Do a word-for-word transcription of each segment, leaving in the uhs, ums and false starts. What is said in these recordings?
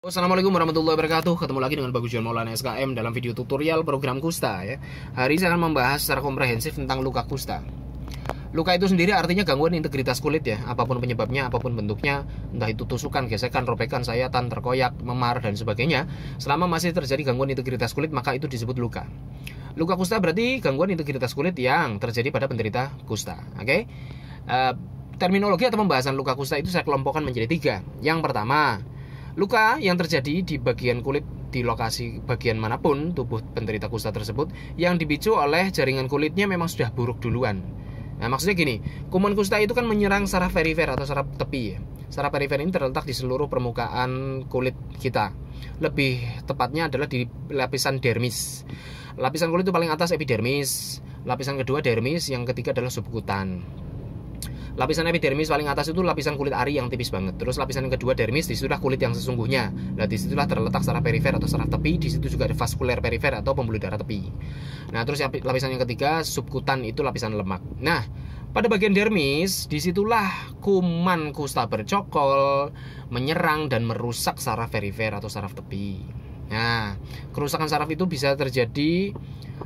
Assalamualaikum warahmatullahi wabarakatuh. Ketemu lagi dengan Bagus John Maulana S K M dalam video tutorial program kusta ya. Hari ini saya akan membahas secara komprehensif tentang luka kusta. Luka itu sendiri artinya gangguan integritas kulit ya, apapun penyebabnya, apapun bentuknya, entah itu tusukan, gesekan, robekan, sayatan, terkoyak, memar dan sebagainya. Selama masih terjadi gangguan integritas kulit, maka itu disebut luka. Luka kusta berarti gangguan integritas kulit yang terjadi pada penderita kusta. Oke? Okay? Uh, terminologi atau pembahasan luka kusta itu saya kelompokkan menjadi tiga. Yang pertama, luka yang terjadi di bagian kulit di lokasi bagian manapun tubuh penderita kusta tersebut yang dipicu oleh jaringan kulitnya memang sudah buruk duluan. Nah, maksudnya gini, kuman kusta itu kan menyerang saraf perifer atau saraf tepi ya. Saraf perifer ini terletak di seluruh permukaan kulit kita. Lebih tepatnya adalah di lapisan dermis. Lapisan kulit itu paling atas epidermis, lapisan kedua dermis, yang ketiga adalah subkutan. Lapisan epidermis paling atas itu lapisan kulit ari yang tipis banget. Terus lapisan yang kedua dermis, disitulah kulit yang sesungguhnya. Nah, disitulah terletak saraf perifer atau saraf tepi. Di situ juga ada vaskuler perifer atau pembuluh darah tepi. Nah, terus lapisan yang ketiga subkutan itu lapisan lemak. Nah, pada bagian dermis, disitulah kuman kusta bercokol, menyerang dan merusak saraf perifer atau saraf tepi. Nah, kerusakan saraf itu bisa terjadi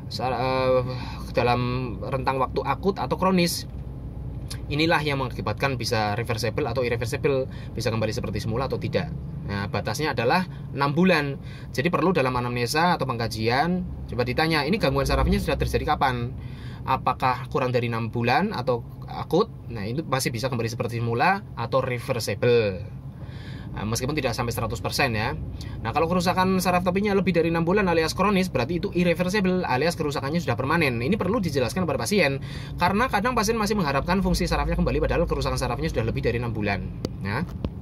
uh, dalam rentang waktu akut atau kronis. Inilah yang mengakibatkan bisa reversible atau irreversible, bisa kembali seperti semula atau tidak. Nah, batasnya adalah enam bulan. Jadi perlu dalam anamnesa atau pengkajian coba ditanya, ini gangguan sarafnya sudah terjadi kapan? Apakah kurang dari enam bulan atau akut? Nah, itu masih bisa kembali seperti semula atau reversible. Nah, meskipun tidak sampai seratus persen ya. Nah, kalau kerusakan saraf tepinya lebih dari enam bulan alias kronis, berarti itu irreversible alias kerusakannya sudah permanen. Ini perlu dijelaskan kepada pasien, karena kadang pasien masih mengharapkan fungsi sarafnya kembali padahal kerusakan sarafnya sudah lebih dari enam bulan. Nah,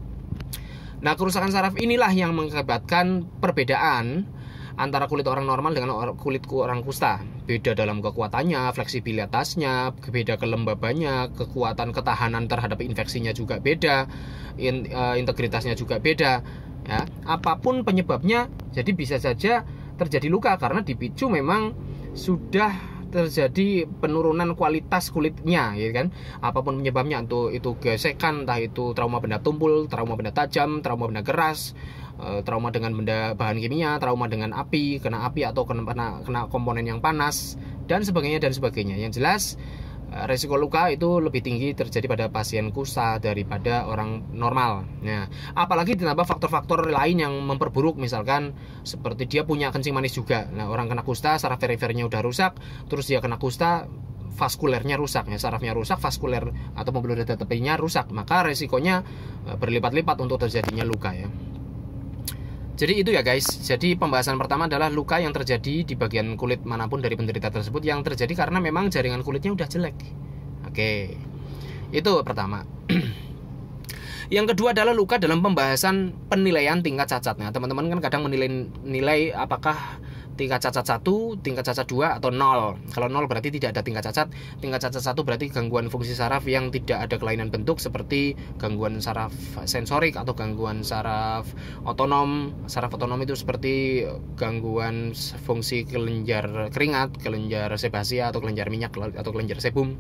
nah kerusakan saraf inilah yang mengakibatkan perbedaan antara kulit orang normal dengan kulit orang kusta. Beda dalam kekuatannya, fleksibilitasnya, beda kelembabannya, kekuatan ketahanan terhadap infeksinya juga beda, in, uh, integritasnya juga beda. Ya, apapun penyebabnya, jadi bisa saja terjadi luka karena dipicu memang sudah terjadi penurunan kualitas kulitnya, ya kan? Apapun penyebabnya, itu itu gesekan, entah itu trauma benda tumpul, trauma benda tajam, trauma benda keras, trauma dengan benda bahan kimia, trauma dengan api, kena api atau kena, kena komponen yang panas dan sebagainya dan sebagainya. Yang jelas resiko luka itu lebih tinggi terjadi pada pasien kusta daripada orang normal. Nah, apalagi ditambah faktor-faktor lain yang memperburuk, misalkan seperti dia punya kencing manis juga. Nah, orang kena kusta, saraf perifernya udah rusak, terus dia kena kusta, vaskulernya rusak ya, sarafnya rusak, vaskuler atau pembuluh darah tepinya rusak, maka resikonya berlipat-lipat untuk terjadinya luka ya. Jadi itu ya guys, jadi pembahasan pertama adalah luka yang terjadi di bagian kulit manapun dari penderita tersebut yang terjadi karena memang jaringan kulitnya udah jelek. Oke, itu pertama. Yang kedua adalah luka dalam pembahasan penilaian tingkat cacat. Nah, teman-teman kan kadang menilai nilai apakah tingkat cacat satu, tingkat cacat dua, atau nol. Kalau nol berarti tidak ada tingkat cacat. Tingkat cacat satu berarti gangguan fungsi saraf yang tidak ada kelainan bentuk, seperti gangguan saraf sensorik atau gangguan saraf otonom. Saraf otonom itu seperti gangguan fungsi kelenjar keringat, kelenjar sebasia atau kelenjar minyak atau kelenjar sebum.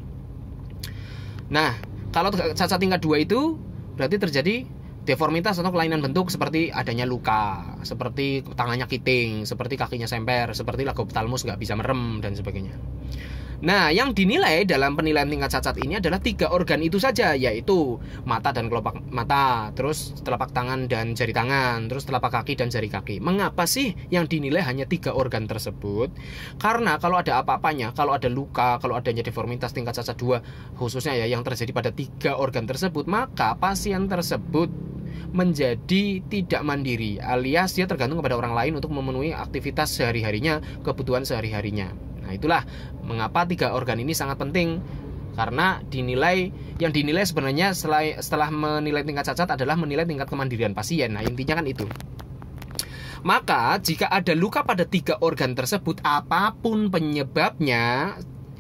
Nah, kalau cacat tingkat dua itu berarti terjadi deformitas atau kelainan bentuk, seperti adanya luka, seperti tangannya kiting, seperti kakinya semper, seperti lagoptalmus nggak bisa merem dan sebagainya. Nah, yang dinilai dalam penilaian tingkat cacat ini adalah tiga organ itu saja, yaitu mata dan kelopak mata, terus telapak tangan dan jari tangan, terus telapak kaki dan jari kaki. Mengapa sih yang dinilai hanya tiga organ tersebut? Karena kalau ada apa-apanya, kalau ada luka, kalau adanya deformitas tingkat cacat dua, khususnya ya yang terjadi pada tiga organ tersebut, maka pasien tersebut menjadi tidak mandiri, alias dia tergantung kepada orang lain untuk memenuhi aktivitas sehari-harinya, kebutuhan sehari-harinya. Nah, itulah mengapa tiga organ ini sangat penting, karena dinilai yang dinilai sebenarnya setelah, setelah menilai tingkat cacat adalah menilai tingkat kemandirian pasien. Nah, intinya kan itu. Maka jika ada luka pada tiga organ tersebut, apapun penyebabnya,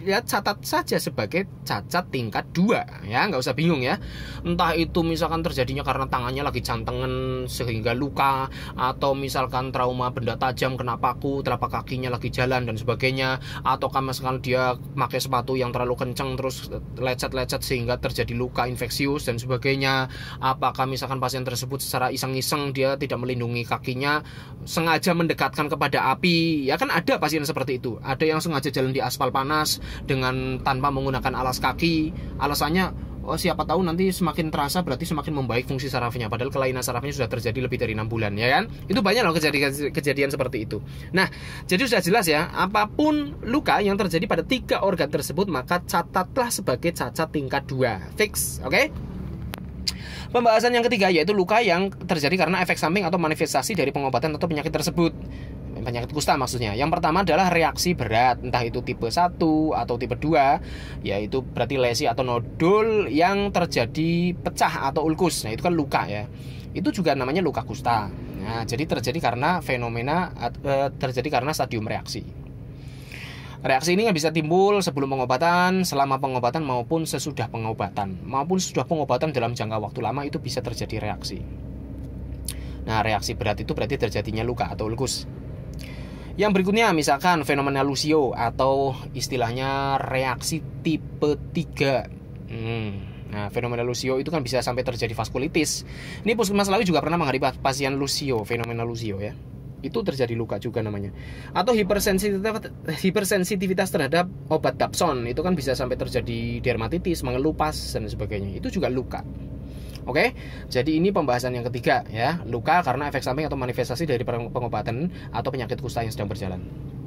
ya catat saja sebagai cacat tingkat dua ya, nggak usah bingung ya. Entah itu misalkan terjadinya karena tangannya lagi cantengan sehingga luka, atau misalkan trauma benda tajam kena paku, telapak kakinya lagi jalan dan sebagainya, atau kan misalkan dia pakai sepatu yang terlalu kencang terus lecet-lecet sehingga terjadi luka infeksius dan sebagainya. Apakah misalkan pasien tersebut secara iseng-iseng dia tidak melindungi kakinya, sengaja mendekatkan kepada api, ya kan ada pasien seperti itu. Ada yang sengaja jalan di aspal panas dengan tanpa menggunakan alas kaki, alasannya oh siapa tahu nanti semakin terasa berarti semakin membaik fungsi sarafnya, padahal kelainan sarafnya sudah terjadi lebih dari enam bulan, ya kan? Itu banyak loh kejadian kejadian seperti itu. Nah, jadi sudah jelas ya, apapun luka yang terjadi pada tiga organ tersebut maka catatlah sebagai cacat tingkat dua, fix, oke? Okay? Pembahasan yang ketiga yaitu luka yang terjadi karena efek samping atau manifestasi dari pengobatan atau penyakit tersebut. Penyakit kusta maksudnya. Yang pertama adalah reaksi berat, entah itu tipe satu atau tipe dua, yaitu berarti lesi atau nodul yang terjadi pecah atau ulkus. Nah, itu kan luka ya. Itu juga namanya luka kusta. Nah, jadi terjadi karena fenomena terjadi karena stadium reaksi. Reaksi ini bisa timbul sebelum pengobatan, selama pengobatan maupun sesudah pengobatan. Maupun sesudah pengobatan dalam jangka waktu lama itu bisa terjadi reaksi. Nah, reaksi berat itu berarti terjadinya luka atau ulkus. Yang berikutnya misalkan fenomena Lucio atau istilahnya reaksi tipe tiga. hmm. Nah, fenomena Lucio itu kan bisa sampai terjadi vaskulitis. Ini Puskesmas Lawi juga pernah menghadapi pasien Lucio, fenomena Lucio ya. Itu terjadi luka juga namanya. Atau hipersensitivitas, hipersensitivitas terhadap obat Dapson, itu kan bisa sampai terjadi dermatitis, mengelupas dan sebagainya. Itu juga luka. Oke, jadi ini pembahasan yang ketiga ya, luka karena efek samping atau manifestasi dari pengobatan atau penyakit kusta yang sedang berjalan.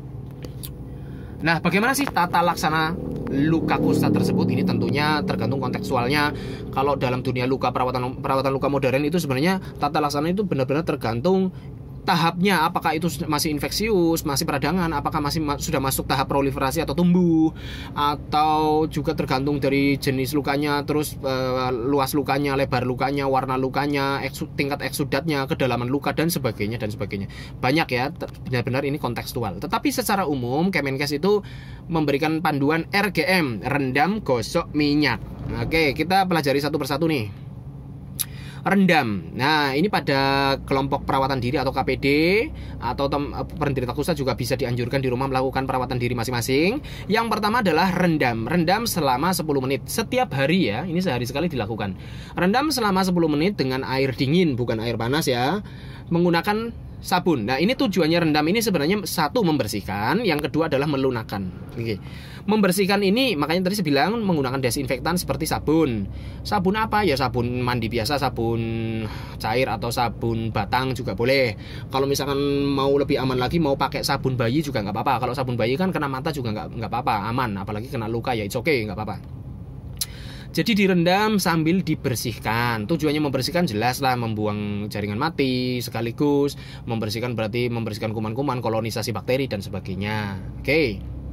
Nah, bagaimana sih tata laksana luka kusta tersebut? Ini tentunya tergantung kontekstualnya. Kalau dalam dunia luka perawatan perawatan luka modern itu sebenarnya tata laksana itu benar-benar tergantung tahapnya, apakah itu masih infeksius, masih peradangan, apakah masih ma sudah masuk tahap proliferasi atau tumbuh, atau juga tergantung dari jenis lukanya, terus e, luas lukanya, lebar lukanya, warna lukanya, eksu, tingkat eksudatnya, kedalaman luka dan sebagainya dan sebagainya. Banyak ya, benar-benar ini kontekstual. Tetapi secara umum Kemenkes itu memberikan panduan R G M, rendam gosok minyak. Oke, kita pelajari satu persatu nih. Rendam. Nah, ini pada kelompok perawatan diri atau K P D atau penderita kusta juga bisa dianjurkan di rumah melakukan perawatan diri masing-masing. Yang pertama adalah rendam. Rendam selama sepuluh menit setiap hari ya. Ini sehari sekali dilakukan. Rendam selama sepuluh menit dengan air dingin, bukan air panas ya. Menggunakan sabun. Nah, ini tujuannya rendam ini sebenarnya satu membersihkan, yang kedua adalah melunakkan. Oke. Membersihkan ini makanya tadi saya bilang menggunakan desinfektan seperti sabun. Sabun apa? Ya sabun mandi biasa, sabun cair atau sabun batang juga boleh. Kalau misalkan mau lebih aman lagi mau pakai sabun bayi juga nggak apa-apa. Kalau sabun bayi kan kena mata juga nggak nggak apa-apa, aman. Apalagi kena luka ya it's okay, nggak apa-apa. Jadi direndam sambil dibersihkan. Tujuannya membersihkan jelas lah, membuang jaringan mati, sekaligus membersihkan berarti membersihkan kuman-kuman, kolonisasi bakteri dan sebagainya. Oke.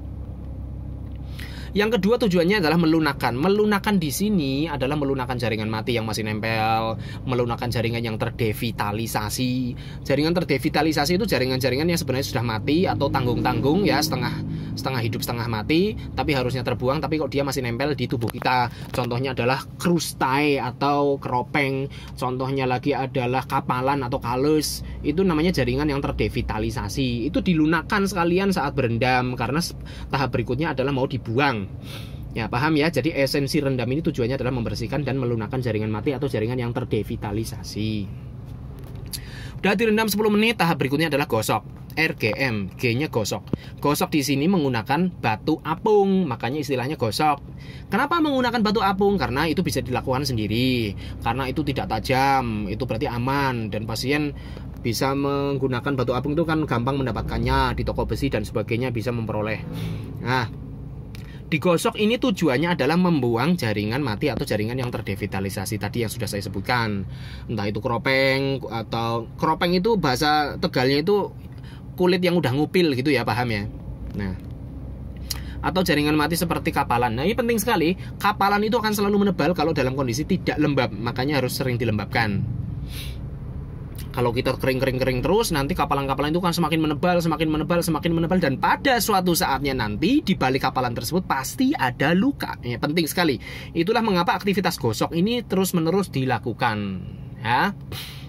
Yang kedua tujuannya adalah melunakkan. Melunakkan di sini adalah melunakkan jaringan mati yang masih nempel, melunakkan jaringan yang terdevitalisasi. Jaringan terdevitalisasi itu jaringan-jaringan yang sebenarnya sudah mati atau tanggung-tanggung ya, setengah setengah hidup setengah mati, tapi harusnya terbuang, tapi kok dia masih nempel di tubuh kita. Contohnya adalah krustae atau keropeng. Contohnya lagi adalah kapalan atau kalus. Itu namanya jaringan yang terdevitalisasi. Itu dilunakkan sekalian saat berendam karena tahap berikutnya adalah mau dibuang. Ya, paham ya? Jadi esensi rendam ini tujuannya adalah membersihkan dan melunakkan jaringan mati atau jaringan yang terdevitalisasi. Udah direndam sepuluh menit, tahap berikutnya adalah gosok. R G M, G-nya gosok. Gosok di sini menggunakan batu apung, makanya istilahnya gosok. Kenapa menggunakan batu apung? Karena itu bisa dilakukan sendiri. Karena itu tidak tajam, itu berarti aman dan pasien bisa menggunakan batu apung itu kan gampang mendapatkannya di toko besi dan sebagainya, bisa memperoleh. Nah, digosok ini tujuannya adalah membuang jaringan mati atau jaringan yang terdevitalisasi tadi yang sudah saya sebutkan. Entah itu keropeng atau keropeng itu bahasa Tegalnya itu kulit yang udah ngupil gitu ya, paham ya. Nah, atau jaringan mati seperti kapalan. Nah, ini penting sekali. Kapalan itu akan selalu menebal kalau dalam kondisi tidak lembab, makanya harus sering dilembabkan. Kalau kita kering-kering-kering terus, nanti kapalan-kapalan itu kan semakin menebal, semakin menebal, semakin menebal, dan pada suatu saatnya nanti di balik kapalan tersebut pasti ada luka. Ya, penting sekali. Itulah mengapa aktivitas gosok ini terus-menerus dilakukan. Ya.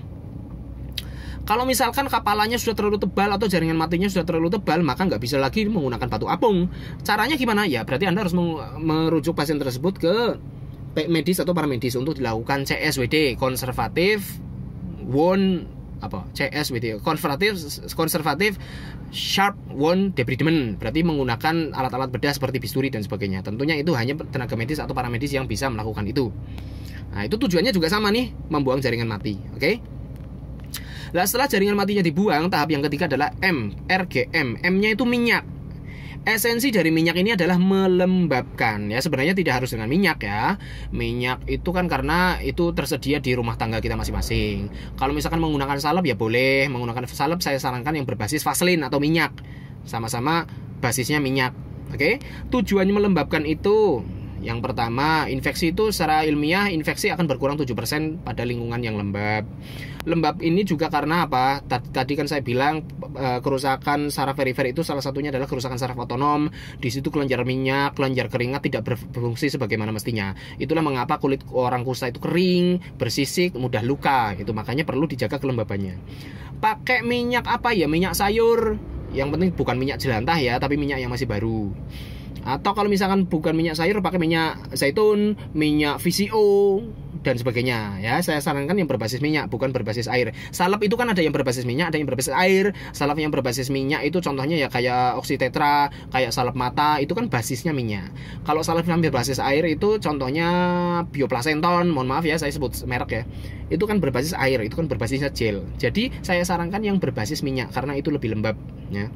Kalau misalkan kapalannya sudah terlalu tebal atau jaringan matinya sudah terlalu tebal, maka nggak bisa lagi menggunakan batu apung. Caranya gimana? Ya, berarti Anda harus merujuk pasien tersebut ke medis atau paramedis untuk dilakukan C S W D, konservatif wound apa C S W D, konservatif konservatif sharp wound debridement, berarti menggunakan alat-alat bedah seperti bisturi dan sebagainya. Tentunya itu hanya tenaga medis atau paramedis yang bisa melakukan itu. Nah, itu tujuannya juga sama nih, membuang jaringan mati. Oke. Okay? Nah, setelah jaringan matinya dibuang, tahap yang ketiga adalah M, R G M. M-nya itu minyak. Esensi dari minyak ini adalah melembabkan. Ya, sebenarnya tidak harus dengan minyak ya. Minyak itu kan karena itu tersedia di rumah tangga kita masing-masing. Kalau misalkan menggunakan salep ya boleh. Menggunakan salep saya sarankan yang berbasis vaselin atau minyak. Sama-sama basisnya minyak. Oke. Tujuannya melembabkan itu, yang pertama, infeksi itu secara ilmiah infeksi akan berkurang tujuh persen pada lingkungan yang lembab. Lembab ini juga karena apa? Tadi kan saya bilang kerusakan saraf perifer itu salah satunya adalah kerusakan saraf otonom. Di situ kelenjar minyak, kelenjar keringat tidak berfungsi sebagaimana mestinya. Itulah mengapa kulit orang kusta itu kering, bersisik, mudah luka. Itu makanya perlu dijaga kelembabannya. Pakai minyak apa ya? Minyak sayur. Yang penting bukan minyak jelantah ya, tapi minyak yang masih baru. Atau kalau misalkan bukan minyak sayur, pakai minyak zaitun, minyak V C O dan sebagainya ya. Saya sarankan yang berbasis minyak, bukan berbasis air. Salep itu kan ada yang berbasis minyak, ada yang berbasis air. Salep yang berbasis minyak itu contohnya ya kayak oksitetra, kayak salep mata, itu kan basisnya minyak. Kalau salep yang berbasis air itu contohnya bioplacenton, mohon maaf ya saya sebut merek ya. Itu kan berbasis air, itu kan berbasisnya gel. Jadi saya sarankan yang berbasis minyak karena itu lebih lembab ya.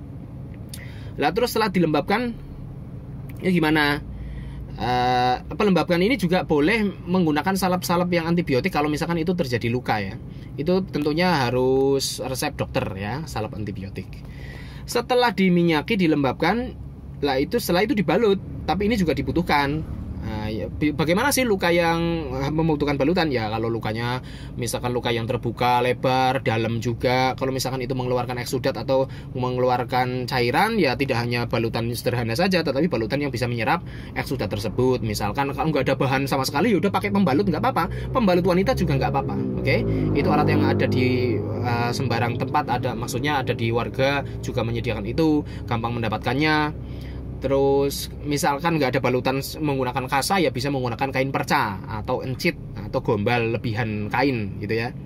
Lah terus setelah dilembabkan ya gimana? Uh, pelembabkan ini juga boleh menggunakan salep-salep yang antibiotik kalau misalkan itu terjadi luka ya. Itu tentunya harus resep dokter ya, salep antibiotik. Setelah diminyaki, dilembabkan, lah itu setelah itu dibalut. Tapi ini juga dibutuhkan. Nah, ya, bagaimana sih luka yang membutuhkan balutan? Ya kalau lukanya misalkan luka yang terbuka, lebar, dalam juga. Kalau misalkan itu mengeluarkan eksudat atau mengeluarkan cairan, ya tidak hanya balutan sederhana saja, tetapi balutan yang bisa menyerap eksudat tersebut. Misalkan kalau nggak ada bahan sama sekali, ya udah pakai pembalut nggak apa-apa. Pembalut wanita juga nggak apa-apa. Oke, itu alat yang ada di uh, sembarang tempat ada, maksudnya ada di warga juga menyediakan itu, gampang mendapatkannya. Terus misalkan nggak ada balutan menggunakan kasa, ya bisa menggunakan kain perca atau encit atau gombal lebihan kain gitu ya.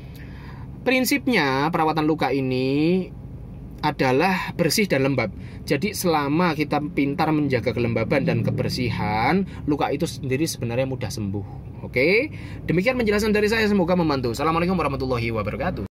Prinsipnya perawatan luka ini adalah bersih dan lembab. Jadi selama kita pintar menjaga kelembaban dan kebersihan, luka itu sendiri sebenarnya mudah sembuh. Oke, demikian penjelasan dari saya, semoga membantu. Assalamualaikum warahmatullahi wabarakatuh.